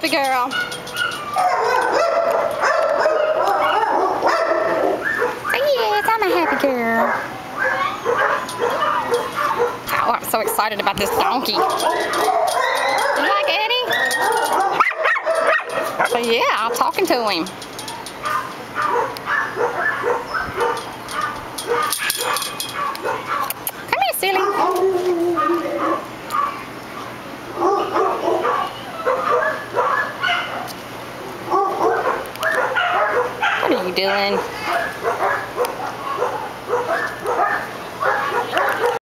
happy girl. Say yes, I'm a happy girl. Oh, I'm so excited about this donkey. You like Eddie? So yeah, I'm talking to him. Come here, silly. What are you doing?